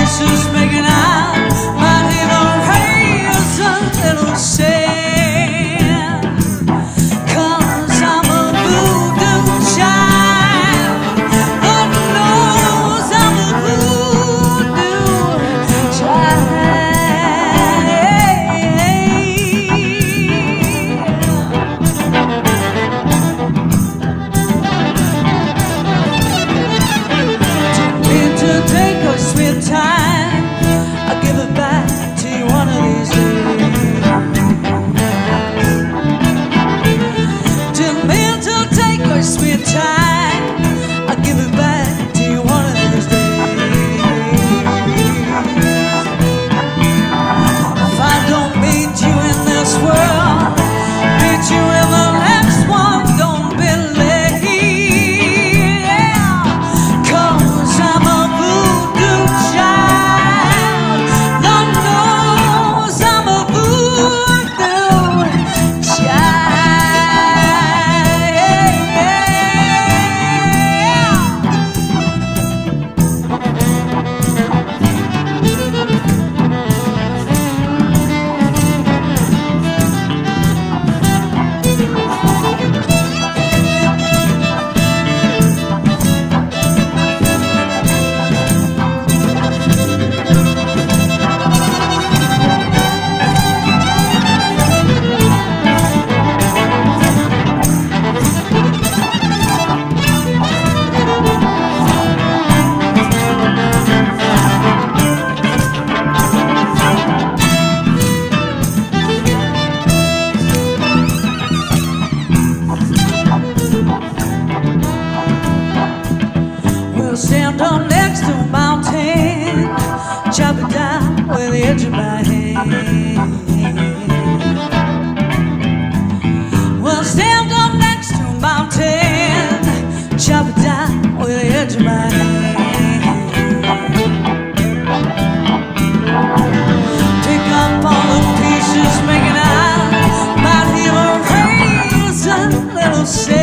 pieces, making out might even raise a little sand. 'Cause I'm a voodoo child. Lord knows I'm a voodoo child. Sweet time, I'll give it back to you one of these days. Didn't mean to take a sweet time, I'll give it back to you one of these days. If I don't meet you in this world, meet you in the next one, don't be late. Yeah. 'Cause I'm a voodoo child. Lord knows I'm a voodoo child. We'll stand up next to a mountain, chop it down with the edge of my hand. We'll stand up next to a mountain, chop it down with the edge of my hand. Pick up all the pieces, making out might even raise a little sand.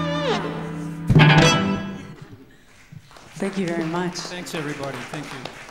Thank you very much. Thanks, everybody. Thank you.